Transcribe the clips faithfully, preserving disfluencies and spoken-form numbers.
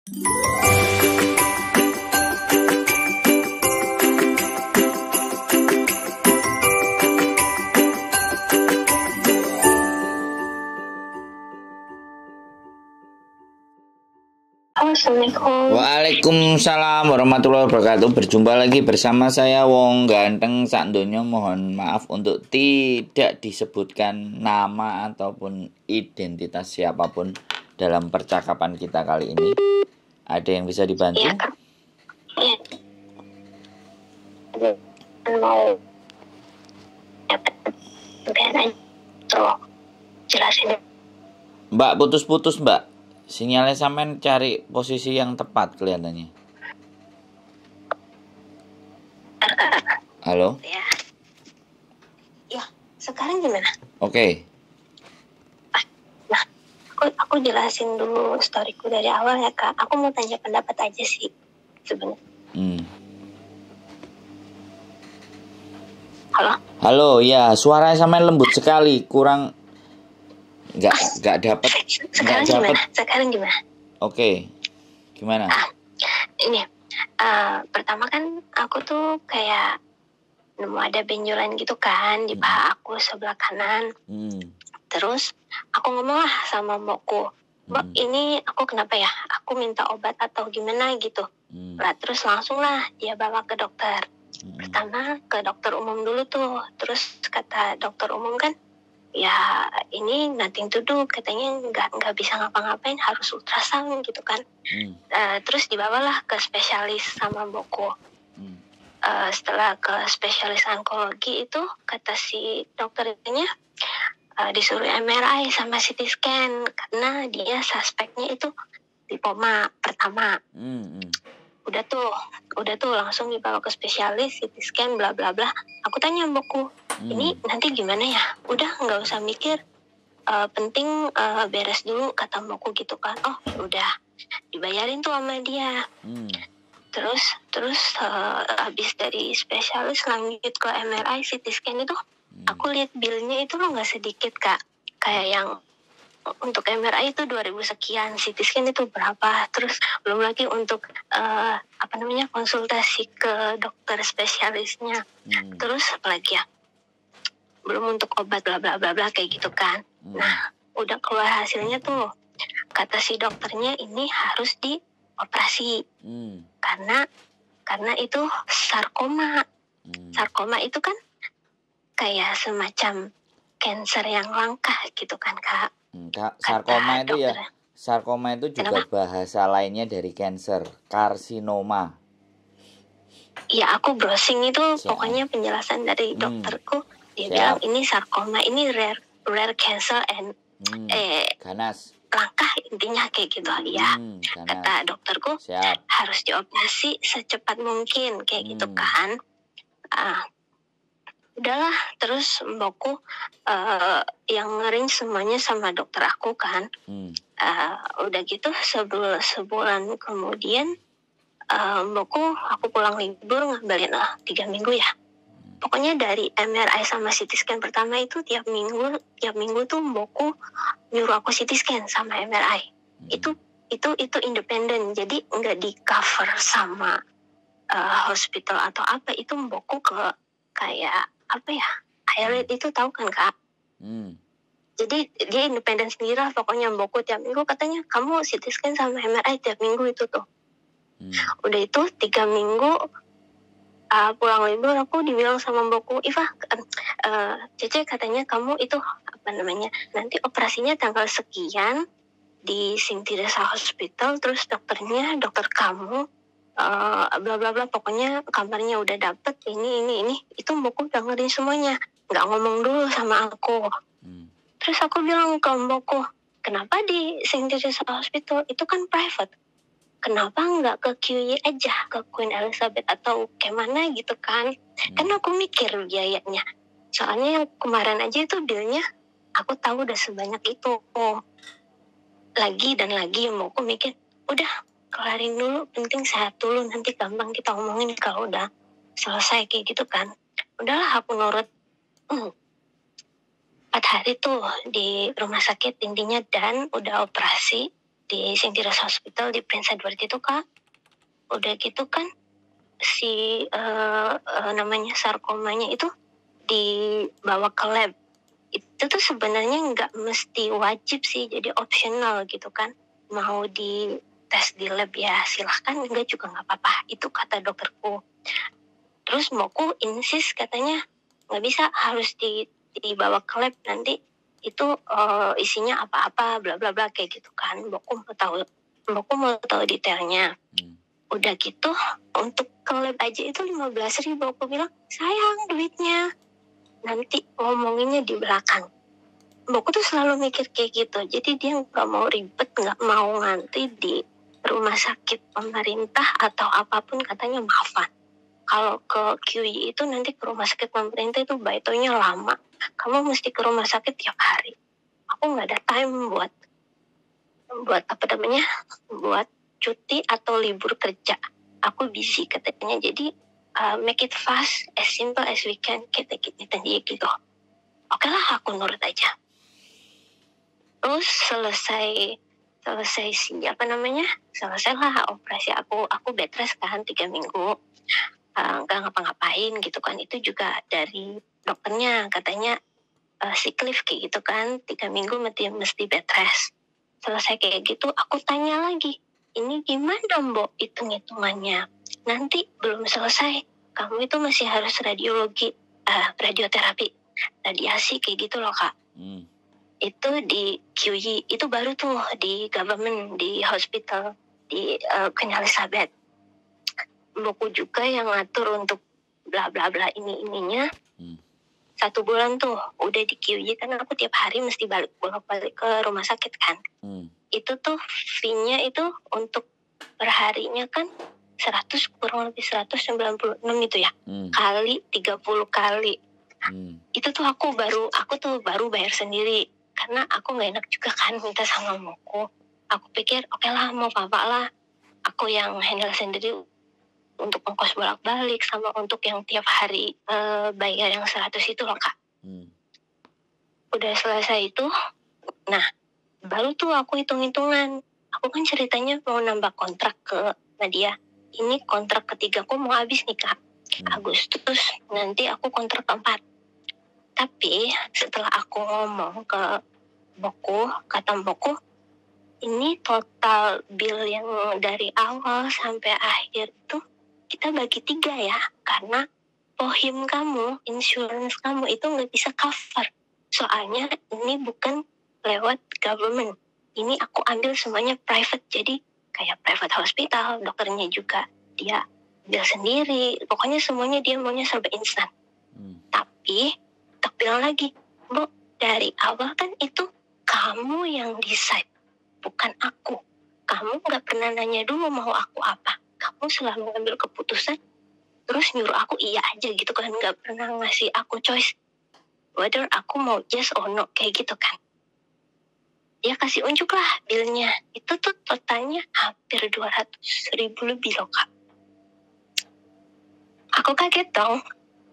Assalamualaikum. Waalaikumsalam warahmatullahi wabarakatuh. Berjumpa lagi bersama saya Wong Ganteng Sakdonya. Mohon maaf untuk tidak disebutkan nama ataupun identitas siapapun dalam percakapan kita kali ini. Ada yang bisa dibantu? Iya, Kak. Iya. Mau biar aja tuh jelasin. Mbak, putus-putus Mbak. Sinyalnya sampean cari posisi yang tepat kelihatannya. Halo? Ya. Ya, sekarang gimana? Oke. Ah, nah, aku aku jelasin dulu storyku dari awal ya, Kak. Aku mau tanya pendapat aja sih sebenarnya. Hmm. Halo? Halo, ya, suaranya sampean lembut sekali, kurang nggak nggak dapat Sekarang nggak gimana? dapat. Sekarang gimana? Oke, gimana? Ah, ini uh, pertama kan aku tuh kayak nemu ada benjolan gitu kan di paha aku sebelah kanan. Hmm. Terus aku ngomong lah sama mbokku, Mbak, Hmm. ini aku kenapa ya? Aku minta obat atau gimana gitu. Hmm. Lah terus langsung lah dia bawa ke dokter. Hmm. Pertama ke dokter umum dulu tuh. Terus kata dokter umum kan, ya ini nothing to do, katanya nggak nggak bisa ngapa-ngapain, harus ultrasound gitu kan. Hmm. Uh, terus dibawalah ke spesialis sama mbokku. Hmm. Uh, setelah ke spesialis onkologi itu kata si dokternya uh, disuruh M R I sama C T scan karena dia suspeknya itu lipoma pertama. Hmm. Hmm. Udah tuh, udah tuh langsung dibawa ke spesialis C T scan bla bla bla. Aku tanya mbokku, Hmm. ini nanti gimana ya? Udah nggak usah mikir, uh, penting uh, beres dulu kata mbokku gitu kan. Oh udah dibayarin tuh sama dia. Hmm. Terus terus uh, habis dari spesialis lanjut ke M R I C T scan itu, Hmm. aku lihat bilnya itu lo nggak sedikit Kak. Kayak yang untuk M R I itu dua ribu sekian, C T scan itu berapa, terus belum lagi untuk uh, apa namanya konsultasi ke dokter spesialisnya. Hmm. Terus apa lagi ya? Belum untuk obat bla bla bla bla kayak gitu kan. Hmm. Nah, udah keluar hasilnya tuh. Kata si dokternya ini harus dioperasi. Hmm. Karena karena itu sarkoma. Hmm. Sarkoma itu kan kayak semacam kanker yang langka gitu kan, Kak. Hmm. Sarkoma itu ya, sarkoma itu juga Kenapa? bahasa lainnya dari cancer, karsinoma. Ya aku browsing itu Siap. pokoknya penjelasan dari Hmm. dokterku, dia Siap. bilang ini sarkoma, ini rare rare cancer and Hmm. eh ganas. langka intinya kayak gitu ya. Hmm. Kata dokterku Siap. harus dioperasi secepat mungkin kayak Hmm. gitu kan. Ah, udahlah terus mbokku uh, yang ngering semuanya sama dokter aku kan. Hmm. Uh, udah gitu sebulan sebulan kemudian uh, mbokku aku pulang libur ngambilin lah tiga minggu ya. Pokoknya dari M R I sama C T scan pertama itu tiap minggu tiap minggu tuh mbokku nyuruh aku C T scan sama M R I. Hmm. Itu itu itu independen, jadi nggak di cover sama uh, hospital atau apa. Itu mbokku ke kayak apa ya, I R A D itu tahu kan Kak? Hmm. Jadi dia independen sendiri lah pokoknya mbokku tiap minggu katanya kamu C T scan sama M R I tiap minggu itu tuh. Hmm. Udah itu tiga minggu uh, pulang libur aku dibilang sama mbokku, Iva, uh, Cece katanya kamu itu apa namanya nanti operasinya tanggal sekian di Singtiresa Hospital, terus dokternya dokter kamu uh, bla bla bla, pokoknya kabarnya udah dapet ini ini ini. Itu mbokku udah dengerin semuanya, nggak ngomong dulu sama aku. Hmm. Terus aku bilang ke mbokku, kenapa di Singtiresa Hospital itu kan private, kenapa nggak ke Q Y aja, ke Queen Elizabeth atau kemana gitu kan. Hmm. Kan aku mikir biayanya, soalnya yang kemarin aja itu bilnya aku tahu udah sebanyak itu. Oh, lagi dan lagi mau aku mikir, udah kelarin dulu, penting sehat dulu, nanti gampang kita omongin kalau udah selesai kayak gitu kan. Udahlah aku nurut. Hmm. empat hari tuh di rumah sakit intinya dan udah operasi. di Saint Teresa's Hospital di Prince Edward itu kak. Udah gitu kan si uh, uh, namanya sarkomanya itu dibawa ke lab. Itu tuh sebenarnya nggak mesti wajib sih, jadi optional gitu kan. Mau di tes di lab ya silahkan, enggak juga nggak apa-apa. Itu kata dokterku. Terus mauku insist katanya nggak bisa, harus di, dibawa ke lab, nanti itu uh, isinya apa-apa bla bla bla kayak gitu kan. Mauku mau tahu, mauku mau tahu detailnya. Hmm. Udah gitu untuk ke lab aja itu lima belas ribu. Aku bilang sayang duitnya, nanti ngomonginnya di belakang. Mbokku tuh selalu mikir kayak gitu. Jadi dia gak mau ribet, gak mau ngantri di rumah sakit pemerintah atau apapun, katanya maafan. Kalau ke Q I itu nanti ke rumah sakit pemerintah itu baitonya lama. Kamu mesti ke rumah sakit tiap hari. Aku gak ada time buat buat apa namanya, buat cuti atau libur kerja. Aku busy katanya. Jadi uh, make it fast, as simple as we can, kita kita gitu. Oke lah, aku nurut aja. Terus selesai selesai si apa namanya, selesailah operasi aku. Aku bed rest kan tiga minggu, uh, nggak ngapa-ngapain gitu kan. Itu juga dari dokternya katanya uh, sick leave kayak gitu kan, tiga minggu mesti mesti bed rest. Selesai kayak gitu, aku tanya lagi, ini gimana Mbok hitung-hitungannya? Nanti belum selesai, kamu itu masih harus radiologi, uh, radioterapi, radiasi kayak gitu loh kak. Hmm. Itu di Q I, itu baru tuh di government, di hospital, di uh, Queen Elizabeth. Mbokku juga yang ngatur untuk bla bla bla ini ininya. Hmm. Satu bulan tuh udah di Q I, karena aku tiap hari mesti balik bolak-balik ke rumah sakit kan. Hmm. Itu tuh fee-nya itu untuk perharinya kan seratus, kurang lebih seratus sembilan puluh enam itu ya. Hmm. Kali tiga puluh kali. Hmm. Itu tuh aku baru aku tuh baru bayar sendiri, karena aku nggak enak juga kan minta sama mamaku. Aku pikir oke okay lah, mau papa lah, aku yang handle sendiri untuk ongkos bolak-balik sama untuk yang tiap hari uh, bayar yang seratus itu loh kak. Hmm. Udah selesai itu, nah baru tuh aku hitung-hitungan. Aku kan ceritanya mau nambah kontrak ke Nadia. Ini kontrak ketiga aku mau habis nih kak. Hmm. Agustus nanti aku kontrak keempat. Tapi setelah aku ngomong ke Mbokku, kata Mbokku, ini total bill yang dari awal sampai akhir itu kita bagi tiga ya, karena pohim kamu, insurance kamu itu nggak bisa cover. Soalnya ini bukan lewat government, ini aku ambil semuanya private, jadi kayak private hospital, dokternya juga dia ambil sendiri, pokoknya semuanya dia maunya serba instan. Hmm. Tapi tak bilang lagi, Bu, dari awal kan itu kamu yang decide, bukan aku. Kamu nggak pernah nanya dulu mau aku apa. Kamu selalu ngambil keputusan, terus nyuruh aku iya aja gitu kan, nggak pernah ngasih aku choice whether aku mau yes or no kayak gitu kan. Dia kasih unjuk lah bilnya, itu tuh totalnya hampir dua ratus ribu lebih loh kak. Aku kaget dong.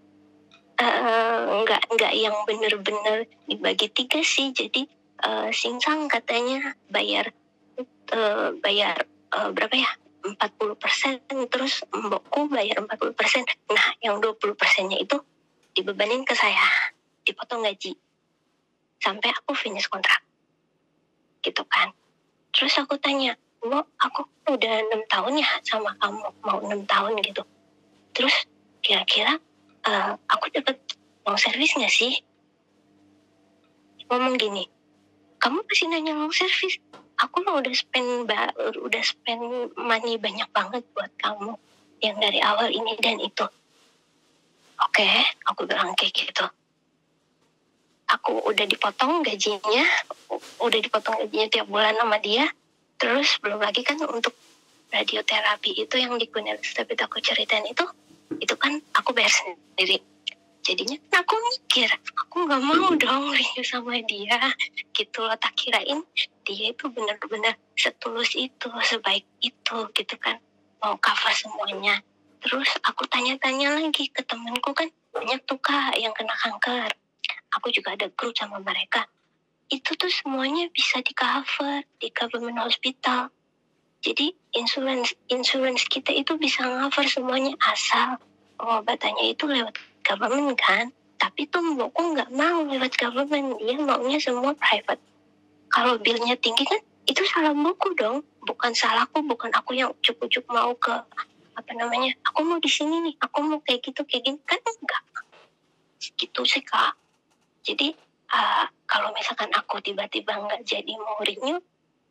Uh, nggak nggak yang bener-bener dibagi tiga sih, jadi uh, Singsang katanya bayar uh, bayar uh, berapa ya, empat puluh persen, terus Mbokku bayar empat puluh persen. Nah yang dua puluh persennya itu dibebanin ke saya, dipotong gaji sampai aku finish kontrak gitu kan. Terus aku tanya, Mbok, aku udah enam tahun ya sama kamu, mau enam tahun gitu, terus kira-kira Uh, aku dapat long service nggak sih? Ngomong gini, kamu masih nanya long service? Aku lo udah spend ba- udah spend money banyak banget buat kamu yang dari awal ini dan itu. Oke, okay, aku bilang kayak gitu. Aku udah dipotong gajinya, udah dipotong gajinya tiap bulan sama dia. Terus belum lagi kan untuk radioterapi itu yang di Queen Elizabeth aku ceritain itu, itu kan aku bayar sendiri. Jadinya aku mikir, aku gak mau dong review sama dia gitu loh. Tak kirain dia itu benar-benar setulus itu, sebaik itu gitu kan, mau cover semuanya. Terus aku tanya-tanya lagi ke temanku kan, banyak tuh kak yang kena kanker. Aku juga ada grup sama mereka. itu tuh semuanya bisa di cover di government hospital. Jadi insurance insurance kita itu bisa cover semuanya asal pengobatannya itu lewat government kan. Tapi tuh mbokku nggak mau lewat government, dia maunya semua private. Kalau bilnya tinggi kan itu salah mbokku dong, bukan salahku, bukan aku yang ujuk-ujuk mau ke apa namanya, aku mau di sini nih, aku mau kayak gitu kayak gini kan enggak. Gitu sih Kak. Jadi uh, kalau misalkan aku tiba-tiba nggak jadi mau renew,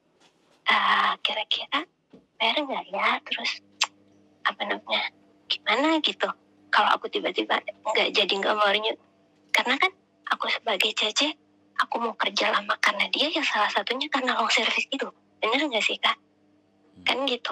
uh, kira-kira fair nggak ya? Terus apa namanya, gimana gitu? Kalau aku tiba-tiba nggak jadi nggak mau renew, karena kan aku sebagai C C, aku mau kerja lama karena dia, yang salah satunya karena long service itu, bener nggak sih Kak? Kan gitu.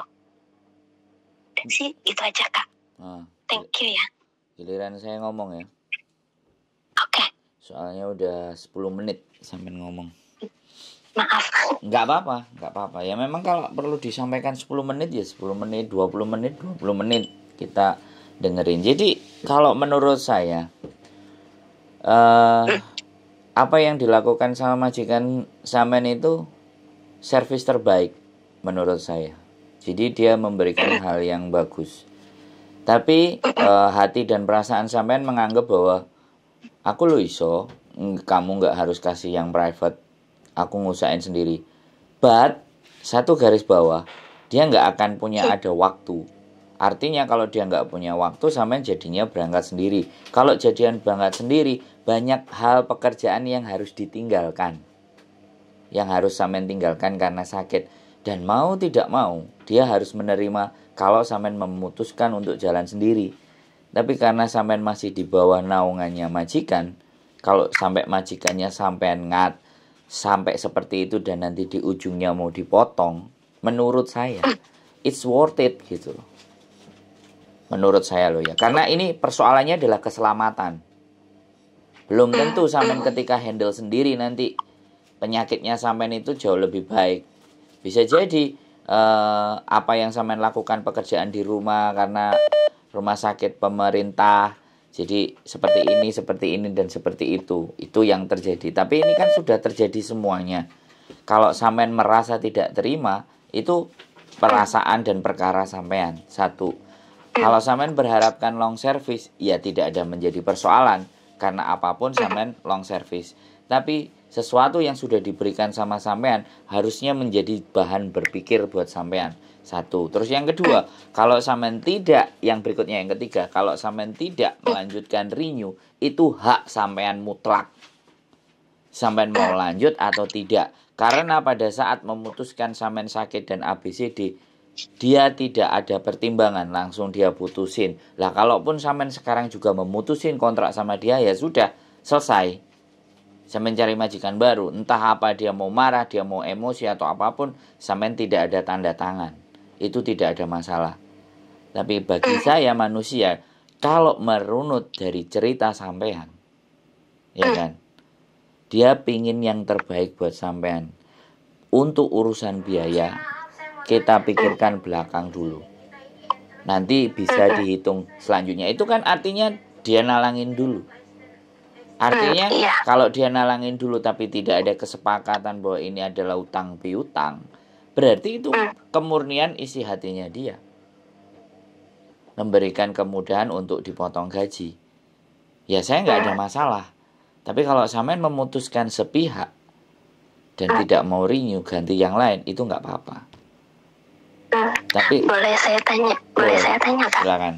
Dan sih gitu aja Kak. Nah, Thank you ya. Giliran saya ngomong ya. Oke. Okay. Soalnya udah sepuluh menit sampai ngomong. Maaf. Nggak apa-apa, nggak apa-apa. Ya memang kalau perlu disampaikan sepuluh menit ya sepuluh menit, dua puluh menit, dua puluh menit kita dengerin. Jadi kalau menurut saya uh, apa yang dilakukan sama majikan Samen itu servis terbaik menurut saya. Jadi dia memberikan hal yang bagus. Tapi uh, hati dan perasaan Samen menganggap bahwa aku lo iso, kamu nggak harus kasih yang private, aku ngusahain sendiri. But satu garis bawah, dia nggak akan punya ada waktu. Artinya kalau dia nggak punya waktu, Samen jadinya berangkat sendiri. Kalau jadian berangkat sendiri, banyak hal pekerjaan yang harus ditinggalkan, yang harus Samen tinggalkan karena sakit. Dan mau tidak mau, dia harus menerima kalau Samen memutuskan untuk jalan sendiri. Tapi karena Samen masih di bawah naungannya majikan, kalau sampai majikannya sampean ngat, sampai seperti itu dan nanti di ujungnya mau dipotong, menurut saya it's worth it gitu loh. Menurut saya loh ya. Karena ini persoalannya adalah keselamatan. Belum tentu Samen ketika handle sendiri nanti penyakitnya Samen itu jauh lebih baik. Bisa jadi eh, apa yang Samen lakukan pekerjaan di rumah karena rumah sakit pemerintah, jadi seperti ini, seperti ini, dan seperti itu. Itu yang terjadi. Tapi ini kan sudah terjadi semuanya. Kalau Samen merasa tidak terima, itu perasaan dan perkara sampean. Satu. Kalau Samen berharapkan long service, ya tidak ada menjadi persoalan. Karena apapun Samen long service. Tapi sesuatu yang sudah diberikan sama sampean harusnya menjadi bahan berpikir buat sampean. Satu. Terus yang kedua, kalau Samen tidak, yang berikutnya yang ketiga, kalau Samen tidak melanjutkan renew, itu hak sampean mutlak. Sampean mau lanjut atau tidak. Karena pada saat memutuskan Samen sakit dan A B C D, dia tidak ada pertimbangan, langsung dia putusin. Lah kalaupun Samen sekarang juga memutusin kontrak sama dia, ya sudah, selesai. Samen cari majikan baru, entah apa dia mau marah, dia mau emosi atau apapun, Samen tidak ada tanda tangan. Itu tidak ada masalah. Tapi bagi saya manusia, kalau merunut dari cerita sampean, ya kan, dia pingin yang terbaik buat sampean. Untuk urusan biaya, kita pikirkan belakang dulu. Nanti bisa dihitung selanjutnya. Itu kan artinya dia nalangin dulu. Artinya kalau dia nalangin dulu tapi tidak ada kesepakatan bahwa ini adalah utang piutang, berarti itu kemurnian isi hatinya dia. Memberikan kemudahan untuk dipotong gaji. Ya saya nggak ada masalah. Tapi kalau Samen memutuskan sepihak dan tidak mau renew, ganti yang lain, itu nggak apa-apa. Tapi boleh saya tanya, boleh, boleh saya tanya Kak? Silakan.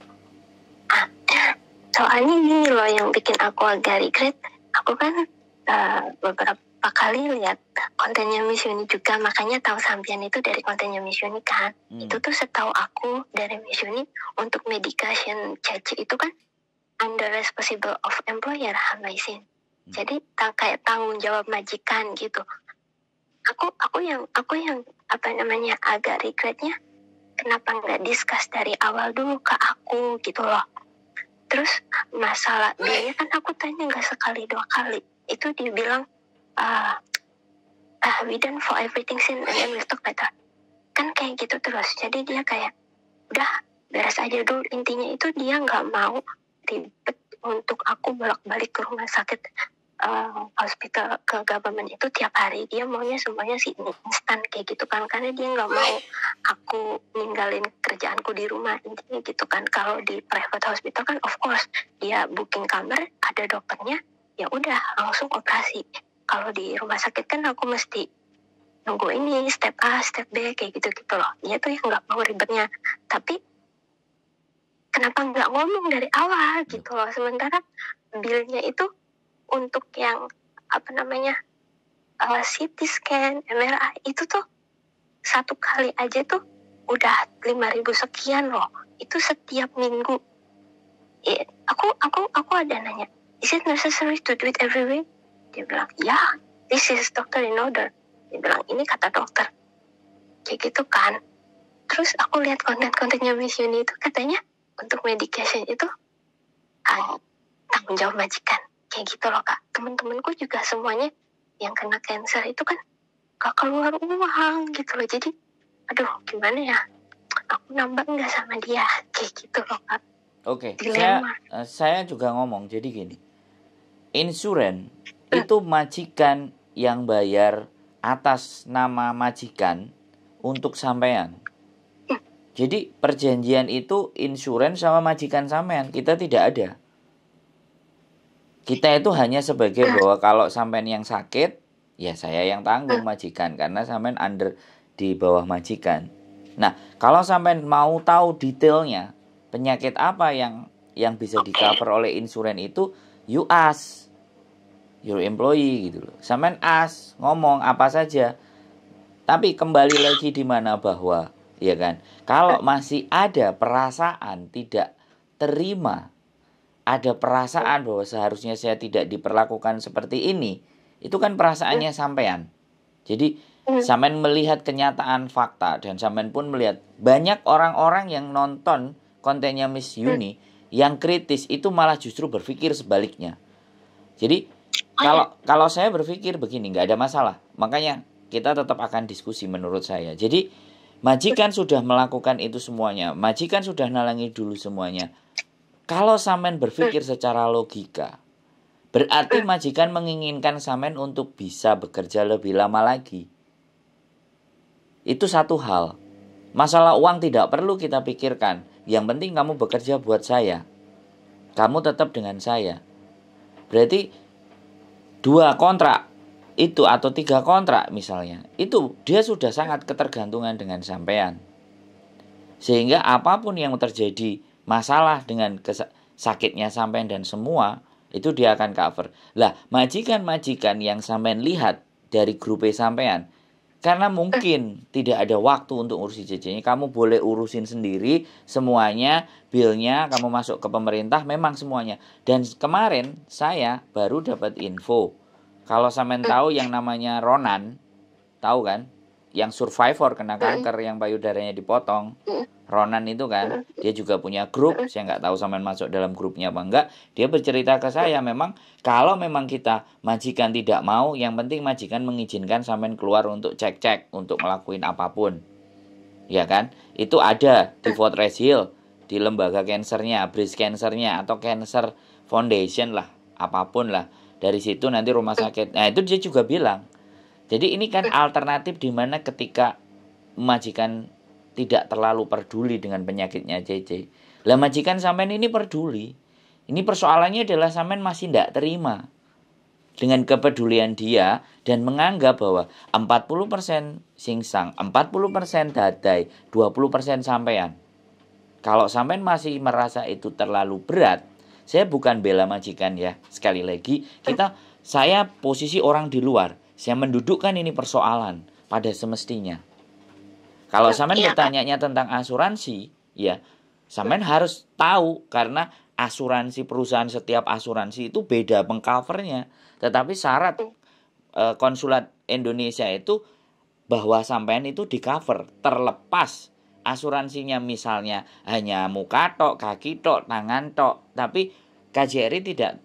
Soalnya gini loh yang bikin aku agak regret. Aku kan uh, beberapa kali lihat kontennya Miss Yuni juga, makanya tahu sampean itu dari kontennya Miss Yuni kan. Hmm. Itu tuh setahu aku dari Miss Yuni untuk medication C C itu kan under responsible of employer Hamaisin. Hmm. Jadi tang- kayak tanggung jawab majikan gitu. Aku aku yang aku yang apa namanya agak regretnya, kenapa nggak discuss dari awal dulu ke aku gitu loh. Terus masalah dia kan aku tanya nggak sekali dua kali, itu dia bilang uh, uh, we done for everything sin and then we talk later. Kan kayak gitu terus. Jadi dia kayak udah beres aja dulu. Intinya itu dia nggak mau ribet untuk aku bolak-balik ke rumah sakit uh, hospital ke government itu tiap hari dia maunya semuanya sih instan kayak gitu kan, karena dia nggak mau aku ninggalin kerjaanku di rumah intinya gitu kan. Kalau di private hospital kan of course dia booking kamar, ada dokternya, ya udah langsung operasi. Kalau di rumah sakit kan aku mesti nunggu ini step A, step B kayak gitu-gitu loh. Dia tuh yang nggak mau ribetnya. Tapi kenapa nggak ngomong dari awal gitu loh? Sementara bilnya itu untuk yang apa namanya uh, C T scan, M R I itu tuh satu kali aja tuh udah lima ribu sekian loh. Itu setiap minggu. Ya, aku aku aku ada nanya, is it necessary to do it every week? Dia bilang, ya, yeah, this is doctor in order. Dia bilang, ini kata dokter. Kayak gitu kan. Terus aku lihat konten-kontennya Miss Yuni itu katanya untuk medication itu uh, tanggung jawab majikan. Kayak gitu loh Kak. Temen-temenku juga semuanya yang kena cancer itu kan gak keluar uang gitu loh. Jadi aduh gimana ya, aku nambah nggak sama dia. Kayak gitu loh Kak. Oke, okay. saya, saya juga ngomong. Jadi gini, insuran hmm. itu majikan yang bayar atas nama majikan untuk sampean. hmm. Jadi perjanjian itu insuran sama majikan sampean. Kita tidak ada. Kita itu hanya sebagai bahwa kalau sampean yang sakit, ya saya yang tanggung majikan. Karena sampean under di bawah majikan. Nah, kalau sampean mau tahu detailnya, penyakit apa yang yang bisa di cover oleh insuran itu, you ask your employee gitu loh. Sampean ask, ngomong apa saja. Tapi kembali lagi di mana bahwa, ya kan, kalau masih ada perasaan tidak terima, ada perasaan bahwa seharusnya saya tidak diperlakukan seperti ini, itu kan perasaannya sampean. Jadi sampean melihat kenyataan fakta dan sampean pun melihat banyak orang-orang yang nonton kontennya Miss Yuni yang kritis itu malah justru berpikir sebaliknya. Jadi kalau kalau saya berpikir begini, nggak ada masalah. Makanya kita tetap akan diskusi menurut saya. Jadi majikan sudah melakukan itu semuanya, majikan sudah nalangi dulu semuanya. Kalau sampean berpikir secara logika, berarti majikan menginginkan sampean untuk bisa bekerja lebih lama lagi. Itu satu hal. Masalah uang tidak perlu kita pikirkan. Yang penting kamu bekerja buat saya. Kamu tetap dengan saya. Berarti dua kontrak itu atau tiga kontrak misalnya, itu dia sudah sangat ketergantungan dengan sampean. Sehingga apapun yang terjadi masalah dengan kes- sakitnya sampean dan semua, itu dia akan cover. Lah, majikan-majikan yang sampean lihat dari grup sampean, karena mungkin tidak ada waktu untuk urusin C C-nya, kamu boleh urusin sendiri semuanya, bilnya, kamu masuk ke pemerintah, memang semuanya. Dan kemarin saya baru dapat info, kalau sampean tahu yang namanya Ronan, tahu kan? Yang survivor kena kanker, yang payudaranya dipotong. Ronan itu kan, dia juga punya grup. Saya nggak tahu sampean masuk dalam grupnya apa enggak. Dia bercerita ke saya, memang kalau memang kita majikan tidak mau, yang penting majikan mengizinkan sampean keluar untuk cek-cek, untuk ngelakuin apapun. Ya kan? Itu ada di Fortress Hill, di lembaga cancernya, breast cancernya, atau cancer foundation lah, apapun lah. Dari situ nanti rumah sakit. Nah itu dia juga bilang. Jadi ini kan alternatif di mana ketika majikan tidak terlalu peduli dengan penyakitnya C C. Lah majikan sampean ini peduli. Ini persoalannya adalah sampean masih tidak terima dengan kepedulian dia dan menganggap bahwa empat puluh persen singsang, empat puluh persen dadai, dua puluh persen sampean. Kalau sampean masih merasa itu terlalu berat, saya bukan bela majikan ya. Sekali lagi, kita saya posisi orang di luar. Saya mendudukkan ini persoalan pada semestinya. Kalau sampean bertanya tentang asuransi, ya, sampean harus tahu karena asuransi perusahaan, setiap asuransi itu beda pengcovernya. Tetapi syarat e, konsulat Indonesia itu bahwa sampean itu di cover terlepas asuransinya misalnya hanya muka tok, kaki tok, tangan tok. Tapi K J R I tidak,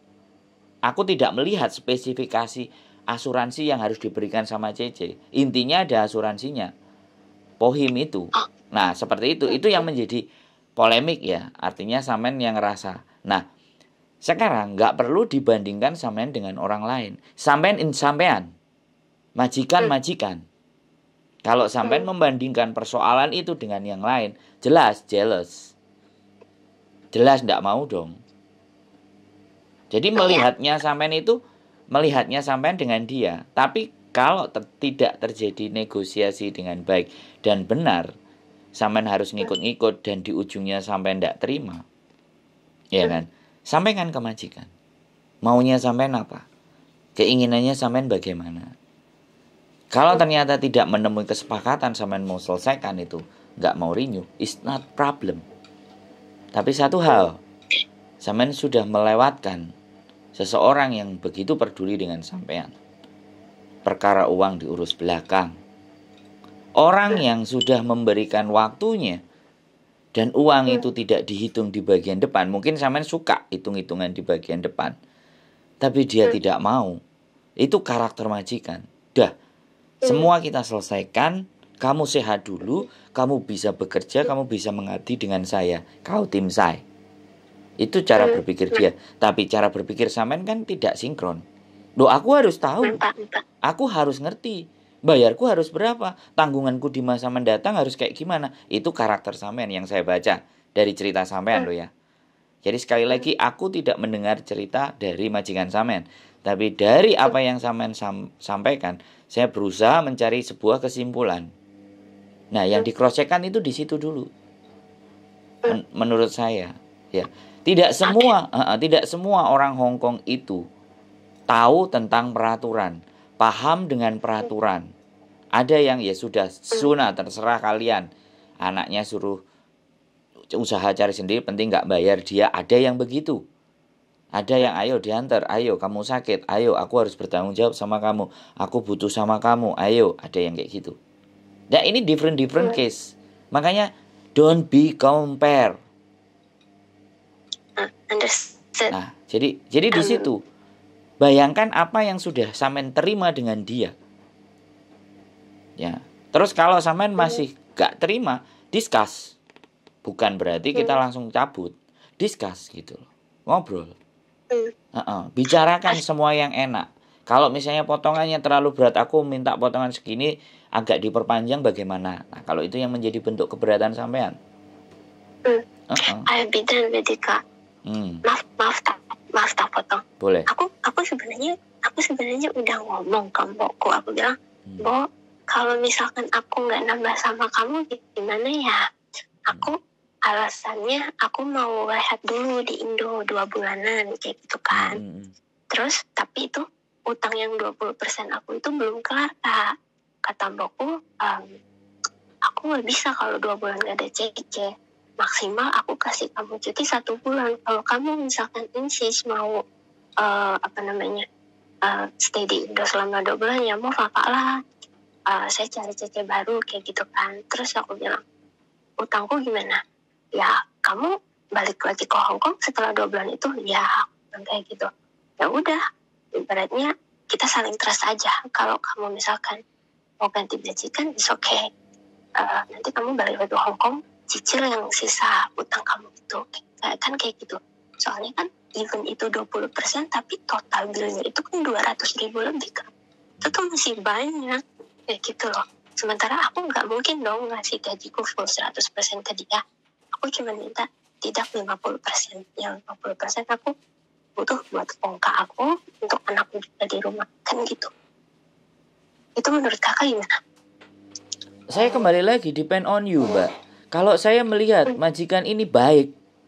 aku tidak melihat spesifikasi asuransi yang harus diberikan sama C C. Intinya ada asuransinya. Pohim itu. Nah, seperti itu. Itu yang menjadi polemik ya. Artinya sampean yang ngerasa. Nah, Sekarang nggak perlu dibandingkan sampean dengan orang lain. Sampean in sampean. Majikan majikan. Kalau sampean membandingkan persoalan itu dengan yang lain, jelas jealous. Jelas nggak mau dong. Jadi melihatnya sampean itu melihatnya sampean dengan dia. Tapi kalau ter- tidak terjadi negosiasi dengan baik dan benar, sampean harus ngikut-ngikut dan di ujungnya sampean tidak terima. Ya kan? Sampaikan ke majikan. Maunya sampean apa? Keinginannya sampean bagaimana? Kalau ternyata tidak menemui kesepakatan sampean mau selesaikan itu, nggak mau renew, it's not problem. Tapi satu hal, sampean sudah melewatkan seseorang yang begitu peduli dengan sampean. Perkara uang diurus belakang. Orang yang sudah memberikan waktunya dan uang itu tidak dihitung di bagian depan. Mungkin sampean suka hitung-hitungan di bagian depan. Tapi dia tidak mau. Itu karakter majikan. Dah, semua kita selesaikan. Kamu sehat dulu. Kamu bisa bekerja. Kamu bisa mengabdi dengan saya. Kau tim saya. Itu cara berpikir dia. Tapi cara berpikir sampean kan tidak sinkron. Loh, aku harus tahu. Aku harus ngerti. Bayarku harus berapa? Tanggunganku di masa mendatang harus kayak gimana? Itu karakter sampean yang saya baca dari cerita sampean loh ya. Jadi sekali lagi aku tidak mendengar cerita dari majikan sampean, tapi dari apa yang sampean sam- sampaikan, saya berusaha mencari sebuah kesimpulan. Nah, yang dikrosekkan itu di situ dulu. Men- menurut saya, ya. Tidak semua, uh, tidak semua orang Hong Kong itu tahu tentang peraturan, paham dengan peraturan. Ada yang ya sudah sunnah, terserah kalian. Anaknya suruh usaha cari sendiri, penting nggak bayar dia. Ada yang begitu. Ada yang ayo diantar, ayo kamu sakit, ayo aku harus bertanggung jawab sama kamu, aku butuh sama kamu, ayo. Ada yang kayak gitu. Nah, ini different different case. Makanya don't be compare. Nah, jadi jadi di situ bayangkan apa yang sudah sampean terima dengan dia. Ya. Terus kalau sampean masih gak terima, discuss. Bukan berarti kita langsung cabut. Discuss gitu loh. Ngobrol. Uh-uh. Bicarakan semua yang enak. Kalau misalnya potongannya terlalu berat, aku minta potongan segini agak diperpanjang bagaimana? Nah, kalau itu yang menjadi bentuk keberatan sampean. Uh-uh. Ayo bidan Bedika. Hmm. Maaf, maaf tak, maaf tak potong. Boleh. Aku, aku sebenarnya, aku sebenarnya udah ngomong ke mbokku. Aku bilang, hmm. Mbok, kalau misalkan aku nggak nambah sama kamu, gimana ya? Aku alasannya aku mau rehat dulu di Indo dua bulanan kayak gitu kan. Hmm. Terus tapi itu utang yang dua puluh persen aku itu belum kelar, Kak. Kata mbokku, um, aku nggak bisa kalau dua bulan nggak ada cek-cek. Maksimal aku kasih kamu cuti satu bulan. Kalau kamu misalkan insist mau uh, apa namanya uh, stay di Indo selama dua bulan, ya mau kakak lah. Uh, saya cari cece baru kayak gitu kan. Terus aku bilang, utangku gimana? Ya kamu balik lagi ke Hong Kong setelah dua bulan itu. Ya kayak gitu. Ya udah, ibaratnya kita saling trust aja. Kalau kamu misalkan mau ganti majikan, it's okay. Uh, nanti kamu balik lagi ke Hong Kong, cicil yang sisa utang kamu itu. Kayak kan kayak gitu. Soalnya kan even itu dua puluh persen, tapi total billnya itu kan dua ratus ribu lebih kan. Itu tuh masih banyak. Kayak gitu loh. Sementara aku nggak mungkin dong ngasih gajiku full seratus persen ke dia. Aku cuma minta tidak lima puluh persen. Yang lima puluh persen aku butuh buat ongkak aku, untuk anakku juga di rumah. Kan gitu. Itu menurut kakak gimana? Saya kembali lagi, depend on you, Mbak. Kalau saya melihat majikan ini baik,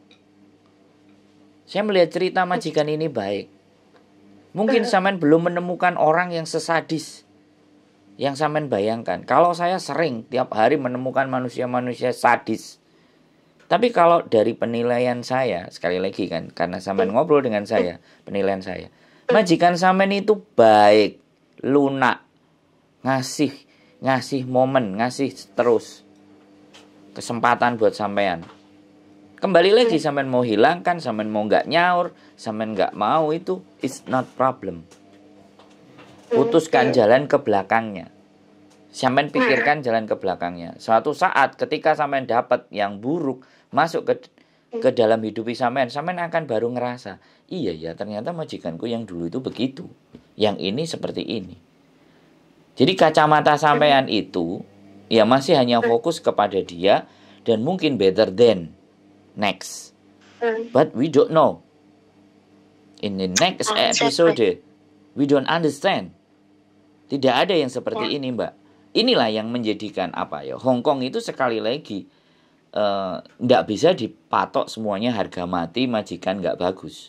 saya melihat cerita majikan ini baik. Mungkin sampean belum menemukan orang yang sesadis yang sampean bayangkan. Kalau saya sering tiap hari menemukan manusia-manusia sadis. Tapi kalau dari penilaian saya, sekali lagi kan, karena sampean ngobrol dengan saya, penilaian saya, majikan sampean itu baik, lunak, ngasih, ngasih momen, ngasih terus kesempatan buat sampean. Kembali lagi, sampean mau hilangkan, sampean mau nggak nyaur, sampean nggak mau, itu it's not problem. Putuskan jalan ke belakangnya. Sampean pikirkan jalan ke belakangnya. Suatu saat ketika sampean dapat yang buruk, masuk ke ke dalam hidup sampean, sampean akan baru ngerasa, iya ya ternyata majikanku yang dulu itu begitu, yang ini seperti ini. Jadi kacamata sampean itu ya masih hanya fokus kepada dia dan mungkin better than next. But we don't know. In the next episode, we don't understand. Tidak ada yang seperti ini, Mbak. Inilah yang menjadikan apa ya? Hong Kong itu sekali lagi tidak uh, bisa dipatok semuanya harga mati majikan nggak bagus.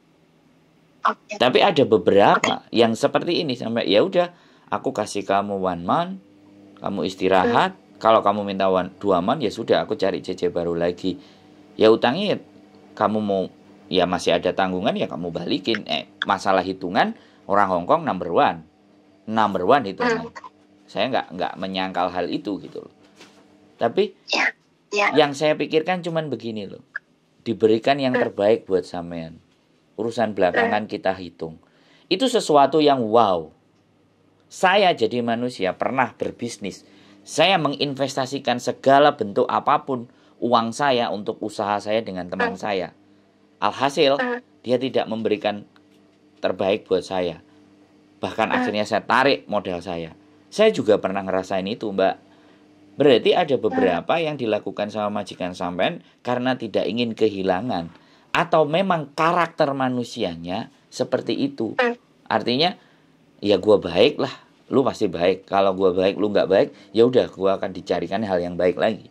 Okay. Tapi ada beberapa okay. yang seperti ini sampai ya udah aku kasih kamu one month, kamu istirahat. Hmm. Kalau kamu minta one, dua month ya sudah aku cari C C baru lagi. Ya utangnya ya, kamu mau ya masih ada tanggungan ya kamu balikin. Eh masalah hitungan orang Hong Kong number one, number one hitungan. Hmm. Saya nggak nggak menyangkal hal itu gitu loh. Tapi yeah. Ya. Yang saya pikirkan cuman begini loh. Diberikan yang terbaik buat sampean. Urusan belakangan kita hitung. Itu sesuatu yang wow. Saya jadi manusia pernah berbisnis. Saya menginvestasikan segala bentuk apapun uang saya untuk usaha saya dengan teman saya. Alhasil dia tidak memberikan terbaik buat saya. Bahkan akhirnya saya tarik modal saya. Saya juga pernah ngerasain itu, Mbak. Berarti ada beberapa yang dilakukan sama majikan sampean karena tidak ingin kehilangan. Atau memang karakter manusianya seperti itu. Artinya, ya gue baik lah, lu pasti baik. Kalau gue baik, lu gak baik, ya udah gue akan dicarikan hal yang baik lagi.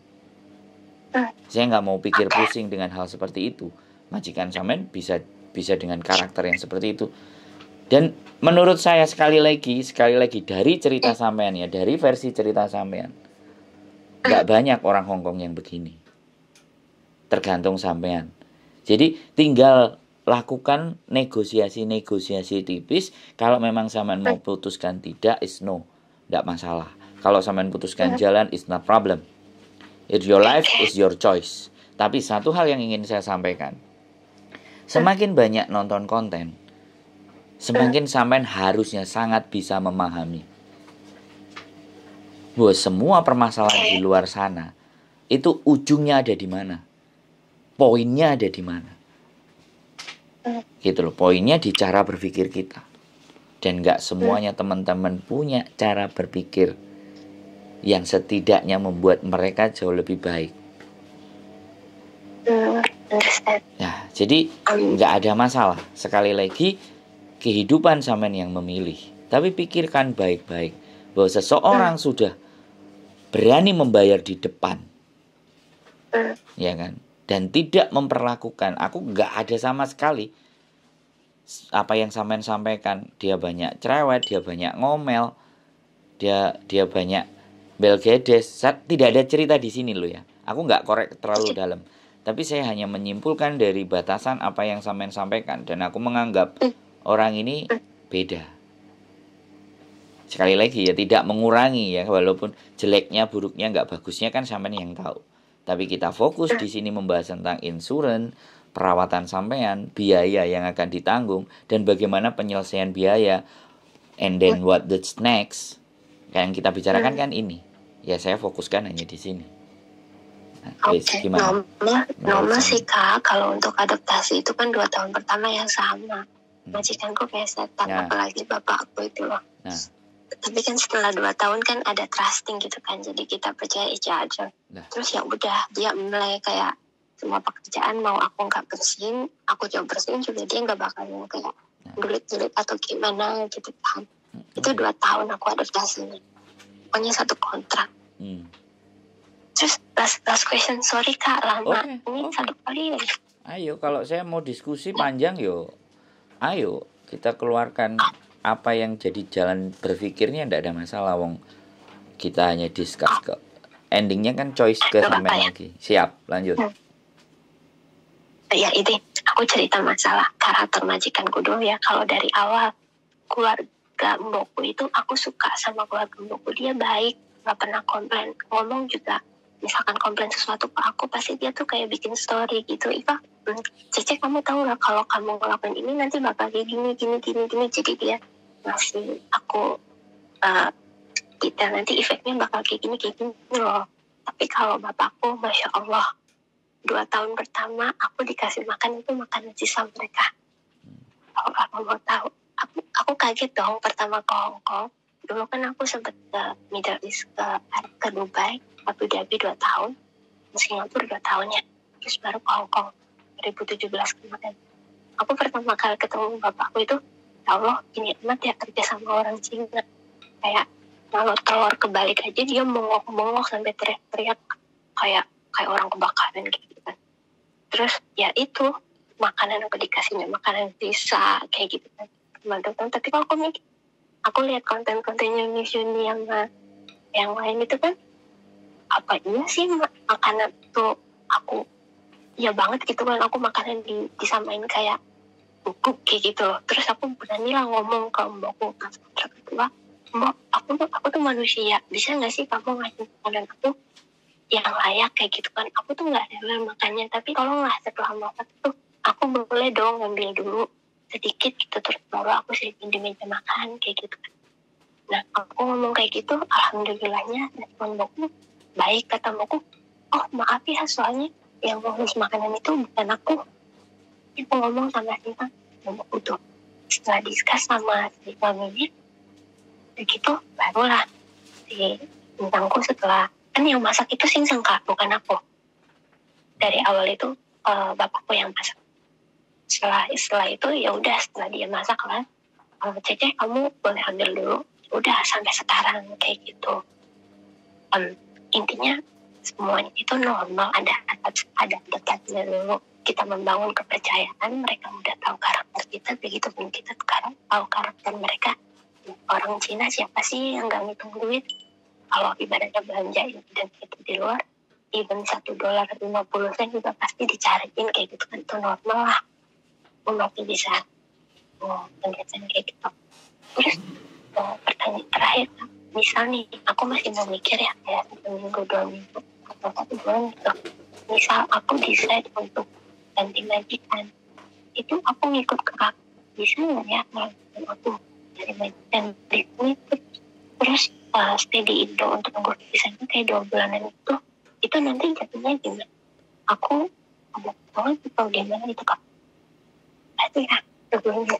Saya gak mau pikir pusing dengan hal seperti itu. Majikan sampean bisa bisa dengan karakter yang seperti itu. Dan menurut saya sekali lagi, sekali lagi dari cerita sampean ya, dari versi cerita sampean. Gak banyak orang Hong Kong yang begini. Tergantung sampean. Jadi tinggal lakukan negosiasi-negosiasi tipis. Kalau memang sampean mau putuskan tidak, is no. Gak masalah. Kalau sampean putuskan jalan, is not problem. It's your life, is your choice. Tapi satu hal yang ingin saya sampaikan. Semakin banyak nonton konten, semakin sampean harusnya sangat bisa memahami bahwa semua permasalahan di luar sana itu ujungnya ada di mana, poinnya ada di mana, gitu loh. Poinnya di cara berpikir kita, dan nggak semuanya teman-teman punya cara berpikir yang setidaknya membuat mereka jauh lebih baik. Nah, jadi nggak ada masalah. Sekali lagi kehidupan sampean yang memilih, tapi pikirkan baik-baik bahwa seseorang sudah berani membayar di depan, ya kan, dan tidak memperlakukan. Aku nggak ada sama sekali apa yang sampean sampaikan. Dia banyak cerewet, dia banyak ngomel, dia dia banyak belgedes. Tidak ada cerita di sini loh ya. Aku nggak korek terlalu dalam, tapi saya hanya menyimpulkan dari batasan apa yang sampean sampaikan, dan aku menganggap orang ini beda. Sekali lagi ya, tidak mengurangi ya, walaupun jeleknya, buruknya, nggak bagusnya kan sampean yang tahu. Tapi kita fokus di sini membahas tentang insurans, perawatan sampean, biaya yang akan ditanggung, dan bagaimana penyelesaian biaya. And then what that's next? Yang kita bicarakan kan ini. Ya saya fokuskan hanya di sini. Nah, Oke, okay. normal, normal sih Kak. Kalau untuk adaptasi itu kan dua tahun pertama yang sama. Majikanku kayak setan, nah. apalagi bapak aku itu loh. Nah. Tapi kan setelah dua tahun kan ada trusting gitu kan, jadi kita percaya each other. Nah. Terus ya udah, dia mulai kayak semua pekerjaan mau aku nggak bersihin, aku coba bersihin juga dia nggak bakal kayak gelit-gelit atau gimana gitu kan. Hmm. Itu dua tahun aku adaptasinya. Pokoknya satu kontrak. Hmm. Terus last, last question, sorry Kak lama. Okay. Ini okay. satu kali ya. Ayo kalau saya mau diskusi panjang yo, ayo kita keluarkan. Apa yang jadi jalan berpikirnya tidak ada masalah, wong kita hanya discuss kok. Endingnya kan choice ke sampean ya? Lagi. Siap, lanjut. Hmm. Ya ini aku cerita masalah karakter majikanku dulu ya. Kalau dari awal keluarga mbokku itu aku suka sama keluarga mbokku, dia baik, nggak pernah komplain. Ngomong juga, misalkan komplain sesuatu ke aku pasti dia tuh kayak bikin story gitu. Iva, hmm, Cece kamu tahu nggak kalau kamu ngelakuin ini nanti bakal kayak gini gini gini gini. Jadi dia ngasih aku uh, detail nanti efeknya bakal kayak gini kayak gini loh. Tapi kalau bapakku masya Allah dua tahun pertama aku dikasih makan itu makanan sisa mereka. Kalau kamu mau tahu, aku aku kaget dong pertama ke Hong Kong. Dulu kan aku sempat ke Middle East, ke, ke Dubai, Abu Dhabi dua tahun, ke Singapura dua tahun ya. Terus baru ke Hong Kong dua ribu tujuh belas kemarin. Aku pertama kali ketemu bapakku itu, ya Allah, ini amat ya kerja sama orang Cina. Kayak kalau telur kebalik aja dia mengok-mengok sampai teriak-teriak kayak kayak orang kebakaran gitu kan. Terus ya itu makanan aku dikasihnya makanan sisa kayak gitu kan. Teman-teman, tapi kalau aku mikir, aku lihat konten-kontennya Miss Yuni yang yang lain itu kan, apa iya sih makanan tuh aku ya banget gitu kan, aku makanan di, disamain kayak bubuk kayak gitu loh. Terus aku berani lah ngomong ke mbakku pas kedua, mbak aku tuh aku tuh manusia, bisa nggak sih kamu ngasih makanan aku yang layak kayak gitu kan. Aku tuh nggak rela makannya, tapi kalau nggak setelah makan tuh aku boleh dong ngambil dulu sedikit gitu, terus baru aku siapin di meja makan kayak gitu kan. Nah aku ngomong kayak gitu, alhamdulillahnya respon mbakku baik. Kata mbakku, oh maaf ya soalnya yang ngurus makanan itu bukan aku. Aku ngomong sama Sinta, mbakku tuh setelah diskus sama si suaminya, begitu barulah si bintangku setelah, kan yang masak itu Singseng Kak, bukan aku. Dari awal itu uh, bapakku yang masak. Setelah setelah itu ya udah, setelah dia masak lah, uh, Cece kamu boleh ambil dulu. Udah sampai sekarang kayak gitu. Um, intinya semuanya itu normal, ada ada dekatnya dulu. Kita membangun kepercayaan, mereka udah tahu karakter kita, begitu pun kita sekarang tahu karakter mereka. Orang Cina siapa sih yang nggak ngitung duit? Kalau ibaratnya belanja dan itu di luar, even satu dolar lima puluh sen juga pasti dicariin kayak gitu kan, itu normal lah. Masih bisa oh, penjelasan kayak gitu. Terus oh, pertanyaan terakhir, misal nih aku masih mau mikir ya kayak satu minggu dua minggu atau satu bulan gitu. Misal aku decide untuk ganti majikan, itu aku ngikut ke kakak, bisa nggak ya kalau aku dari majikan di sini terus uh, stay di Indo untuk nunggu visanya kayak dua bulanan itu, itu nanti jatuhnya gimana? Aku ada tahu atau gimana itu kak? Pasti ya, sebelumnya.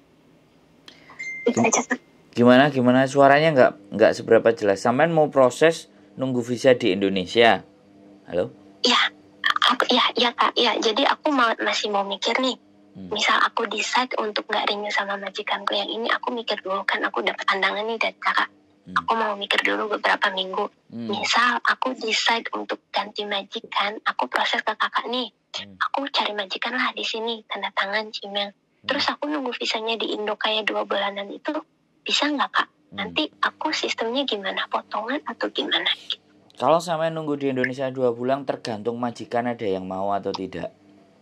Itu aja. Gimana gimana suaranya nggak nggak seberapa jelas. Sampean mau proses nunggu visa di Indonesia? Halo? Iya, aku ya ya kak, ya. Jadi aku mau, masih mau mikir nih. Hmm. Misal aku decide untuk nggak renew sama majikanku yang ini, aku mikir dulu kan, aku dapat pandangan nih dari kakak. Hmm. Aku mau mikir dulu beberapa minggu. Hmm. Misal aku decide untuk ganti majikan, aku proses ke kakak nih. Hmm. Aku cari majikan lah di sini, tanda tangan Cimel. Hmm. Terus aku nunggu visanya di Indo kayak dua bulanan itu, bisa nggak kak? Hmm. Nanti aku sistemnya gimana? Potongan atau gimana? Kalau sampai nunggu di Indonesia dua bulan, tergantung majikan ada yang mau atau tidak.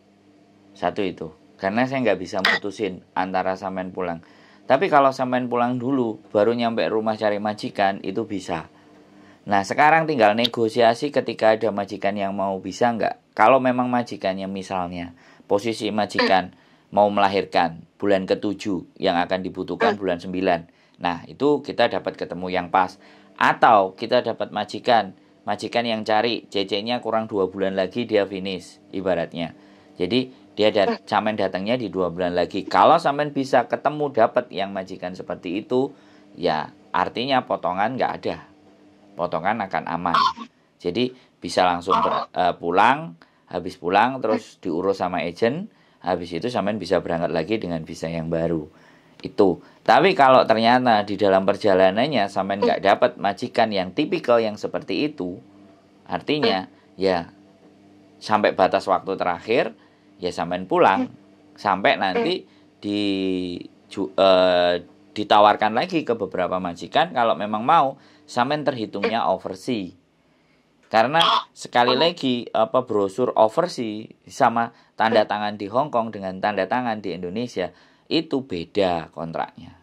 Satu itu. Karena saya nggak bisa mutusin antara sampean pulang. Tapi kalau sampean pulang dulu, baru nyampe rumah cari majikan, itu bisa. Nah sekarang tinggal negosiasi ketika ada majikan yang mau, bisa nggak? Kalau memang majikannya misalnya, posisi majikan mau melahirkan bulan ketujuh yang akan dibutuhkan bulan sembilan. Nah itu kita dapat ketemu yang pas. Atau kita dapat majikan, majikan yang cari C C-nya kurang dua bulan lagi dia finish ibaratnya. Jadi dia dat- sampean datangnya di dua bulan lagi. Kalau sampean bisa ketemu dapat yang majikan seperti itu, ya artinya potongan nggak ada. Potongan akan aman. Jadi bisa langsung ber, uh, pulang, habis pulang terus diurus sama agent, habis itu sampean bisa berangkat lagi dengan visa yang baru. Itu. Tapi kalau ternyata di dalam perjalanannya sampean nggak dapat majikan yang tipikal yang seperti itu, artinya ya sampai batas waktu terakhir ya sampean pulang sampai nanti di ju, uh, ditawarkan lagi ke beberapa majikan. Kalau memang mau, sampean terhitungnya overseas. Karena sekali lagi apa brosur overseas sama tanda tangan di Hong Kong dengan tanda tangan di Indonesia itu beda kontraknya.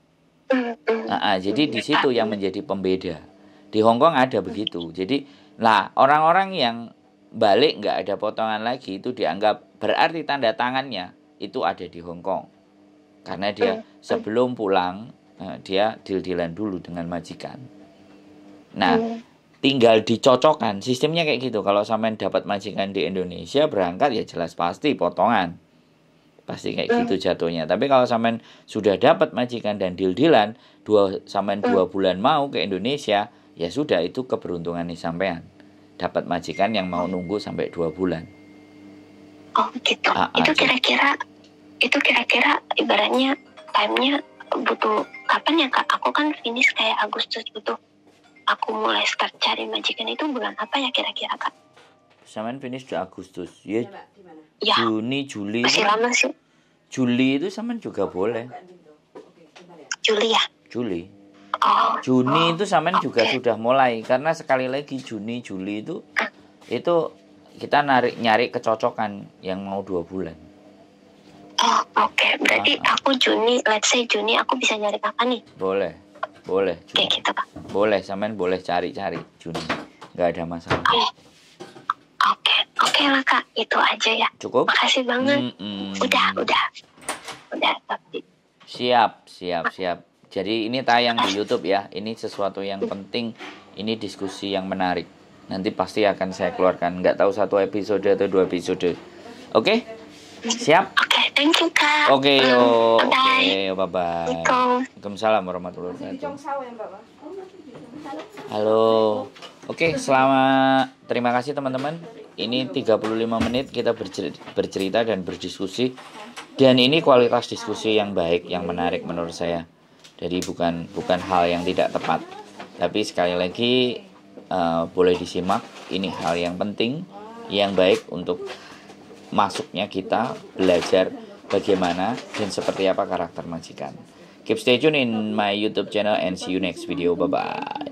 Nah, jadi di situ yang menjadi pembeda. Di Hong Kong ada begitu. Jadi, lah orang-orang yang balik nggak ada potongan lagi itu dianggap berarti tanda tangannya itu ada di Hong Kong. Karena dia sebelum pulang dia deal-dealan dulu dengan majikan. Nah, tinggal dicocokkan. Sistemnya kayak gitu. Kalau sampean dapat majikan di Indonesia berangkat ya jelas pasti potongan. Pasti kayak Hmm. gitu jatuhnya. Tapi kalau sampean sudah dapat majikan dan deal-dealan, dua sampean dua bulan mau ke Indonesia, ya sudah itu keberuntungan nih sampean. Dapat majikan yang mau nunggu sampai dua bulan. Oh gitu. Ah, itu ah, kira-kira itu kira-kira ibaratnya time-nya butuh kapan ya Kak? Aku kan finish kayak Agustus butuh. Aku mulai start cari majikan itu bulan apa ya kira-kira Kak? Sampean finish di Agustus. Ya, Ya, Juni, Juli. masih lama sih. Juli itu sampean juga boleh. Juli ya. Juli. Oh. Juni itu sampean juga Oke. sudah mulai, karena sekali lagi Juni, Juli itu itu kita narik nyari kecocokan yang mau dua bulan. Oh, oke. Berarti Ah, ah. aku Juni, let's say Juni aku bisa nyari kapan nih? Boleh, boleh Juni. Kayak gitu Kak. Boleh, sampean boleh cari-cari Juni. Nggak ada masalah. Oh. Oke, oke lah Kak. Itu aja ya. Cukup? Makasih banget. Mm-mm. Udah, udah. Udah, tapi Siap, siap, siap. Jadi ini tayang di YouTube ya. Ini sesuatu yang penting. Ini diskusi yang menarik. Nanti pasti akan saya keluarkan. Nggak tahu satu episode atau dua episode. Oke? Siap? oke, thank you Kak. Oke, Hmm, yo. Oke, bye-bye. yo, bye-bye. Assalamualaikum. Waalaikumsalam warahmatullahi wabarakatuh. Halo. Oke, selamat. Terima kasih teman-teman. Ini tiga puluh lima menit kita bercer- bercerita dan berdiskusi. Dan ini kualitas diskusi yang baik, yang menarik menurut saya. Jadi bukan bukan hal yang tidak tepat. Tapi sekali lagi uh, boleh disimak. Ini hal yang penting, yang baik untuk masuknya kita belajar bagaimana dan seperti apa karakter majikan. Keep stay tune in my YouTube channel and see you next video. Bye bye.